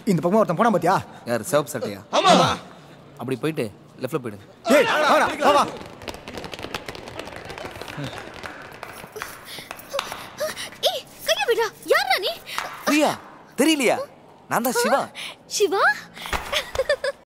இந்த பக்கமா ஒருத்தன் போனா பாத்தியா? யார் சிவப்பு சட்டையா? ஆமா. அப்படி போயிட்டு லெஃப்ட்ல போயிடு. ஏய் வா வா. ஏய் கைய விடா. யாரா நீ? பிரியா தெரியலையா? நான் தான் சிவா. சிவா?